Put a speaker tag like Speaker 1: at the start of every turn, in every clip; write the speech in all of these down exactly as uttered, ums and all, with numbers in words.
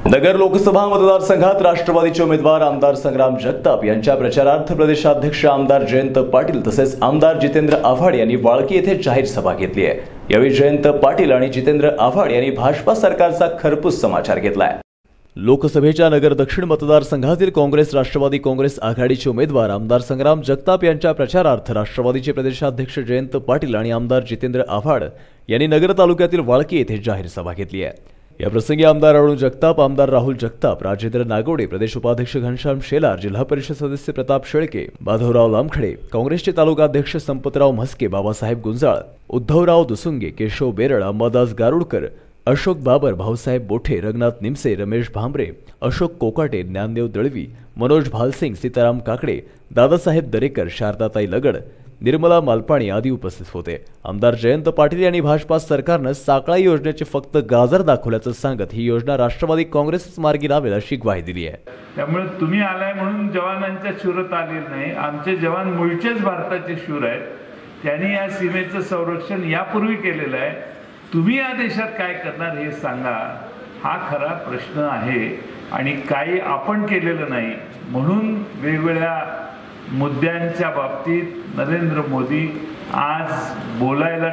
Speaker 1: नगर लोकसभा मतदारसंघात राष्ट्रवादीचे उमेदवार आमदार संग्राम जगताप यांच्या प्रचारार्थ प्रदेशाध्यक्ष आमदार जयंत पाटील तसेच आमदार जितेंद्र आव्हाड यांनी वाळकी येथे जाहीर सभा घेतली आहे। यावेळी जयंत पाटील आणि जितेंद्र आव्हाड यांनी भाजपा सरकारचा खरपूस समाचार घेतलाय। लोकसभेच्या नगर दक्षिण मतदारसंघातील काँग्रेस राष्ट्रवादी काँग्रेस आघाडीचे उमेदवार आमदार संग्राम जगताप यांच्या प्रचारार्थ राष्ट्रवादीचे प्रदेशाध्यक्ष जयंत पाटील आणि आमदार जितेंद्र आव्हाड यांनी नगर तालुक्यातील वाळकी येथे जाहीर सभा घेतली आहे। या प्रसंगी आमदार अरुण जगताप, आमदार राहुल जगताप, राजेंद्र नागोडे, प्रदेश उपाध्यक्ष घनश्याम शेलार, जिल्हा परिषद सदस्य प्रताप शेळके, माधवराव लामखडे, काँग्रेसचे तालुकाध्यक्ष संपतराव म्हस्के, बाबासाहेब गुंजाळ, उद्धवराव दुसुंगे, केशव बेरळ, अंबादास गारुडकर, अशोक बाबर, भाऊसाहेब बोठे, रंगनाथ निमसे, रमेश भांबरे, अशोक कोकाटे, ज्ञानदेव दळवी, मनोज भालसिंग, सीताराम काकडे, दादासाहेब दरेकर, शारदाताई लगड, निर्मला मालपाणी आदी उपस्थित होते। आमदार जयंत पाटील यांनी भाजपा सरकारने साकळा योजनेचे फक्त गाजर दाखवल्याचं सांगत ही योजना राष्ट्रवादी काँग्रेसच मार्गी लावेल अशी ग्वाही दिली आहे।
Speaker 2: त्यामुळे तुम्ही आलाय म्हणून जवानांच्या शूरता आली नाही, आमचे जवान मूळचेच भारताचे शूर आहेत। त्यांनी या सीमेचं संरक्षण यापूर्वी केलेलं आहे। तुम्ही या देशात काय करणार हे सांगा, हा खरा प्रश्न आहे। आणि काही आपण केलेलं नाही म्हणून वेगवेगळ्या मुद्द्यांच्या बाबतीत नरेंद्र मोदी आज बोलायला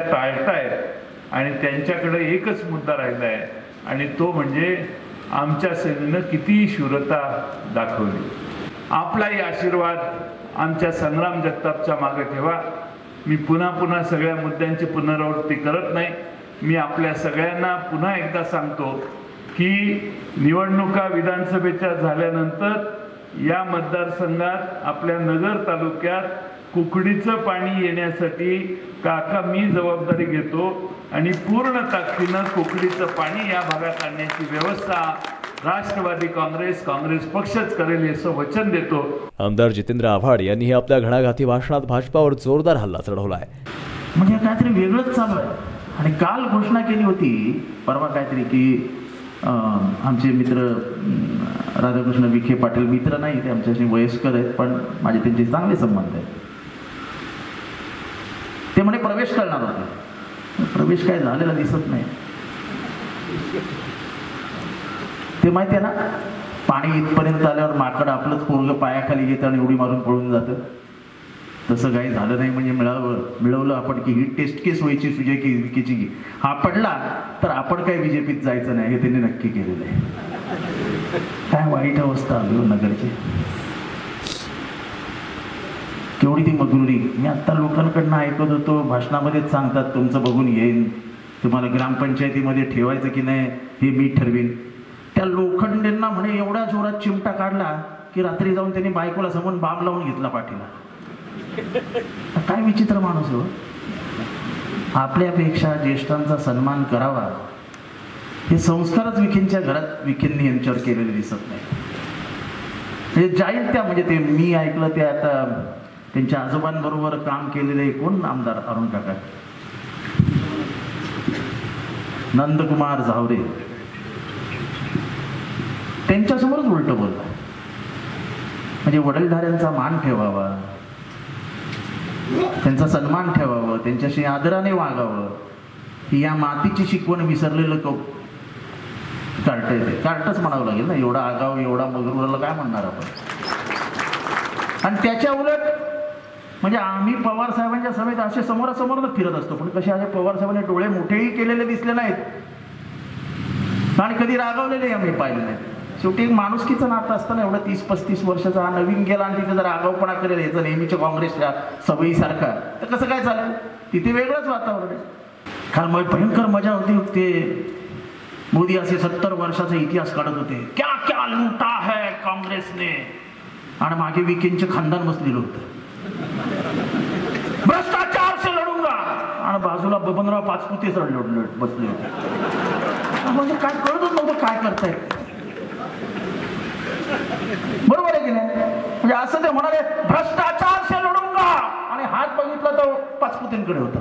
Speaker 2: टाळतायत आणि त्यांच्याकडे एकच मुद्दा राहिला आहे आणि तो म्हणजे आमच्या सेनेनं किती शूरता दाखवली। आपलाही आशीर्वाद आमच्या संग्राम जगतापच्या मागे ठेवा। मी पुन्हा पुन्हा सगळ्या मुद्द्यांची पुनरावृत्ती करत नाही। मी आपल्या सगळ्यांना पुन्हा एकदा सांगतो की निवडणुका विधानसभेच्या झाल्यानंतर या मतदारसंघात आपल्या नगर तालुक्यात कुकडीचं पाणी येण्यासाठी काका मी जबाबदारी घेतो आणि पूर्ण ताकदीनं कुकडीचं पाणी या भागात आणण्याची व्यवस्था राष्ट्रवादी काँग्रेस काँग्रेस पक्षच करेल असं वचन देतो।
Speaker 1: आमदार जितेंद्र आव्हाड यांनी आपल्या घणाघाती भाषणात भाजपावर जोरदार हल्ला चढवलाय।
Speaker 3: म्हणजे काहीतरी वेगळंच चालू आहे आणि काल घोषणा केली होती परवा काहीतरी की आमचे मित्र राधाकृष्ण विखे पाटील, मित्र नाही ते आमच्याशी वयस्कर आहेत पण माझे त्यांचे चांगले संबंध आहेत, ते म्हणे प्रवेश करणार होते। प्रवेश काय झालेला दिसत नाही। ते माहिती आहे ना, पाणी इथपर्यंत आल्यावर माकड आपलंच पोरग पायाखाली घेतं आणि उडी मारून पळून जातं। तसं काही झालं नाही म्हणजे मिळावं मिळवलं आपण की ही टेस्ट केस व्हायची सुजय की विकेची की हा पडला तर आपण काही बीजेपीत जायचं नाही हे त्यांनी नक्की केलेलं आहे। काय वाईट अवस्था आली नगरची, केवढी ती मगरुरी। मी आता लोकांकडनं ऐकत होतो भाषणामध्येच सांगतात तुमचं बघून येईन, तुम्हाला ग्रामपंचायतीमध्ये ठेवायचं की नाही हे मी ठरवीन। त्या लोखंडेंना म्हणे एवढा जोरात चिमटा काढला की रात्री जाऊन त्यांनी बायकोला समोर बाम लावून घेतला पाठीला। काय विचित्र माणूस हो। आपल्यापेक्षा ज्येष्ठांचा सन्मान करावा हे संस्कारच विखेंच्या घरात विखेंनी यांच्यावर केलेले दिसत नाही। जाईल त्या म्हणजे ते मी ऐकलं ते आता त्यांच्या आजोबांबरोबर काम केलेले कोण आमदार अरुण काका नंदकुमार झावरे त्यांच्यासमोरच उलट बोलला। म्हणजे वडीलधाऱ्यांचा मान ठेवावा, त्यांचा सन्मान ठेवावं, त्यांच्याशी आदराने वागावं, ही या मातीची शिकवण विसरलेलं को कार्ट येते कार्टच म्हणावं लागेल ना। एवढा आगाव एवढा मगरूराला काय म्हणणार आपण। आणि त्याच्या उलट म्हणजे आम्ही पवार साहेबांच्या सभेत असे समोरासमोरच फिरत असतो पण कसे असे पवार साहेबांनी डोळे मोठेही केलेले दिसले नाहीत आणि कधी रागावलेले आम्ही पाहिले नाहीत। शेवटी एक माणुसकीचं नातं असताना एवढं तीस पस्तीस वर्षाचा हा नवीन गेला आणि तिथे जर आगाऊपणा करेल याचं नेहमीच्या काँग्रेसच्या सवयीसारखा तर कसं काय चालेल। तिथे वेगळंच वातावरण आहे। काल मग भयंकर मजा होती। ते मोदी असे सत्तर वर्षाचा इतिहास काढत होते, क्या क्या लूटा है काँग्रेसने, आणि मागे विकेंचे खानदान बसलेलं होतं, भ्रष्टाचार से लढूंगा, आणि बाजूला बबनराव पाचपुते सर लढ बसले होते। म्हणजे काय कळतच नव्हतं काय करताय। बरोबर आहे की नाही? म्हणजे असं ते म्हणाले भ्रष्टाचार से लढूंगा आणि हात बघितला तर पाचपुतेंकडे होता।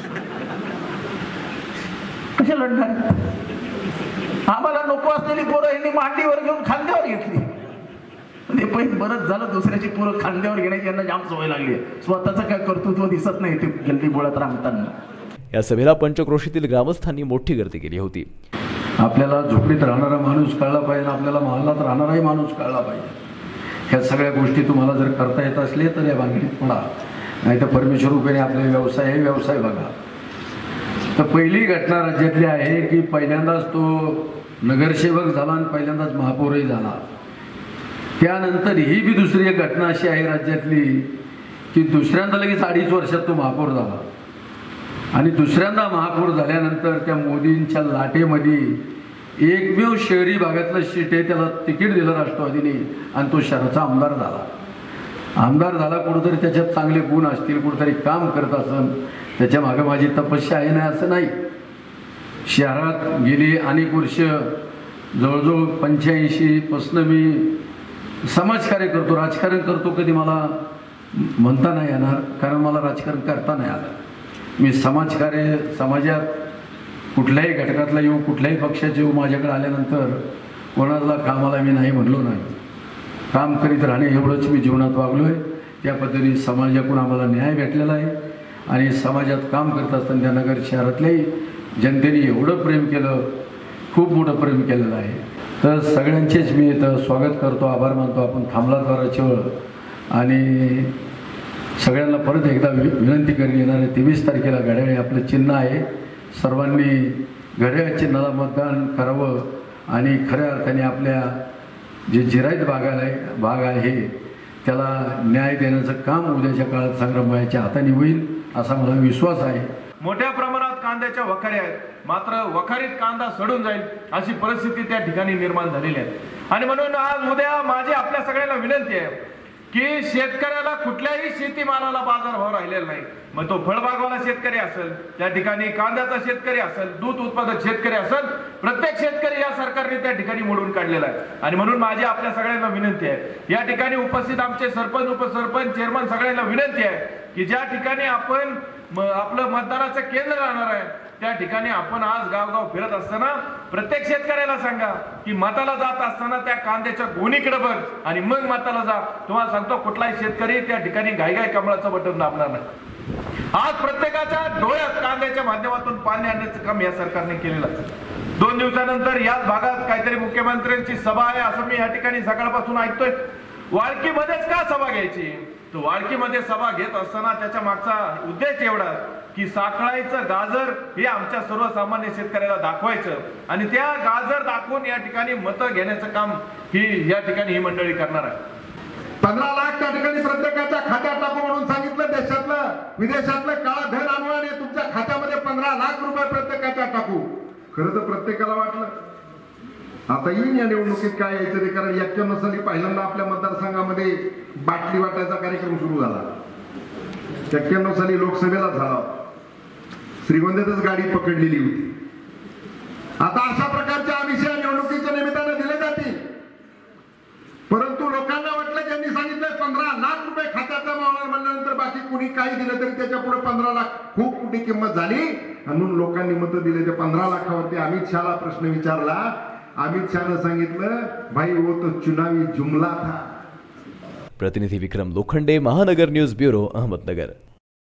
Speaker 3: कसे लढणार? आम्हाला नको असलेली पोरं यांनी मांडीवर घेऊन खांद्यावर घेतली। ते पण बरंच झालं, दुसऱ्याची पोरं खांद्यावर घेण्याची यांना जाम सवय लागली आहे। स्वतःचं काय कर्तृत्व दिसत नाही ते गल्ली बोळात रांगताना।
Speaker 1: या सभेला पंचक्रोशीतील ग्रामस्थांनी मोठी गर्दी केली होती।
Speaker 4: आपल्याला झोपडीत राहणारा माणूस कळला पाहिजे, आपल्याला महालात राहणाराही माणूस कळला पाहिजे. ह्या सगळ्या गोष्टी तुम्हाला जर करता येत असले तर या भानगडीत पडा, नाही तर परमेश्वर रूपेने आपले व्यवसाय हे व्यवसाय बघा. तर पहिली घटना राज्यातली आहे की पहिल्यांदाच तो नगरसेवक झाला आणि पहिल्यांदाच महापौरही झाला. त्यानंतर ही बी दुसरी एक घटना अशी आहे राज्यातली की दुसऱ्यांदा लगेच अडीच वर्षात तो महापौर झाला आणि दुसऱ्यांदा महापौर झाल्यानंतर त्या मोदींच्या लाटेमध्ये एकमेव शहरी भागातलं सीट आहे त्याला तिकीट दिलं राष्ट्रवादीने आणि तो शहराचा आमदार झाला. आमदार झाला, कुठंतरी त्याच्यात चांगले गुण असतील, कुठंतरी काम करत असेल, त्याच्या मागे माझी तपस्या आहे नाही असं नाही. शहरात गेली अनेक वर्ष जवळजवळ पंच्याऐंशी पासून मी समाजकार्य करतो, राजकारण करतो. कधी मला म्हणता नाही येणार कारण मला राजकारण करता नाही आलं. मी समाजकार्य समाजात कुठल्याही घटकातला येऊ, कुठल्याही पक्षाचे येऊ, माझ्याकडे आल्यानंतर कोणाला कामाला मी नाही म्हणलो नाही. काम करीत राहणे एवढंच मी जीवनात वागलो आहे. त्या पद्धतीने समाजाकडून आम्हाला न्याय भेटलेला आहे आणि समाजात काम करत असताना त्या नगर शहरातल्याही जनतेने एवढं प्रेम केलं, खूप मोठं प्रेम केलेलं आहे. तर सगळ्यांचेच मी इथं स्वागत करतो, आभार मानतो. आपण थांबला द्वाराच्या वेळ आणि सगळ्यांना परत एकदा वि विनंती करून येणार आहे तेवीस तारखेला घड्याळ हे आपलं चिन्ह आहे. सर्वांनी घड्याळ चिन्हाला मतदान करावं आणि खऱ्या अर्थाने आपल्या जे जिरायत भाग आहे भाग आहे त्याला न्याय देण्याचं काम उद्याच्या काळात संग्रामबाईच्या हाताने होईल असा मला विश्वास आहे.
Speaker 5: मोठ्या प्रमाणात कांद्याच्या वखारी आहेत, मात्र वखारीत कांदा सडून जाईल अशी परिस्थिती त्या ठिकाणी निर्माण झालेली आहे. आणि म्हणून आज उद्या माझी आपल्या सगळ्यांना विनंती आहे की शेतकऱ्याला कुठल्याही शेतीमालाला बाजारभाव राहिलेला नाही. मग तो फळबागवाला शेतकरी असेल, त्या ठिकाणी कांद्याचा शेतकरी असेल, दूध उत्पादक शेतकरी असेल, प्रत्येक शेतकरी या सरकारने त्या ठिकाणी मोडून काढलेला आहे. आणि म्हणून माझी आपल्या सगळ्यांना विनंती आहे, या ठिकाणी उपस्थित आमचे सरपंच, उपसरपंच, चेअरमन सगळ्यांना विनंती आहे की ज्या ठिकाणी आपण आपलं मतदानाचं केंद्र राहणार आहे त्या ठिकाणी आपण आज गावगाव फिरत असताना प्रत्येक शेतकऱ्याला सांगा की मताला जात असताना त्या कांद्याच्या गोणीकडे बघ आणि मग मताला जा. तुम्हाला सांगतो कुठलाही शेतकरी त्या ठिकाणी घाईघाई कमळाचं बटन दाबणार नाही. आज प्रत्येकाच्या डोळ्यात कांद्याच्या माध्यमातून पाणी आणण्याचं काम या सरकारने केलेलं आहे. दोन दिवसानंतर याच भागात काहीतरी मुख्यमंत्र्यांची सभा आहे असं मी या ठिकाणी सकाळपासून ऐकतोय. वाळकीमध्येच का सभा घ्यायची? तर वाळकीमध्ये सभा घेत असताना त्याच्या मागचा उद्देश एवढा की साखळाईचं गाजर हे आमच्या सर्वसामान्य शेतकऱ्याला दाखवायचं आणि त्या गाजर दाखवून या ठिकाणी मतं घेण्याचं काम ही या ठिकाणी ही मंडळी करणार आहे.
Speaker 6: पंधरा लाख त्या ठिकाणी प्रत्येकाच्या खात्यात टाकू म्हणून सांगितलं. देशातलं विदेशातलं काळा धन आणू आणि तुमच्या खात्यामध्ये पंधरा लाख रुपये प्रत्येकाच्या टाकू. खरं तर प्रत्येकाला वाटलं आता येईन या निवडणुकीत काय यायचं ते, कारण एक्क्याण्णव साली पहिल्यांदा आपल्या मतदारसंघामध्ये बाटली वाटायचा कार्यक्रम सुरू झाला. एक्क्याण्णव साली लोकसभेला झाला, श्रीगोंद्यातच गाडी पकडलेली होती. आता अशा प्रकारच्या आमिष निवडणुकीच्या निमित्ताने दिले जातील, परंतु लोकांना वाटलं ज्यांनी सांगितलं पंधरा लाख रुपये खात्याचा मावणार म्हणल्यानंतर बाकी कुणी काही दिलं तरी त्याच्या पुढे पंधरा लाख खूप मोठी किंमत झाली म्हणून लोकांनी मतं दिले. त्या पंधरा लाखावरती अमित शहाला प्रश्न विचारला. अमित शहानं सांगितलं भाई वो तो चुनावी जुमला था.
Speaker 1: प्रतिनिधी विक्रम लोखंडे, महानगर न्यूज ब्युरो, अहमदनगर.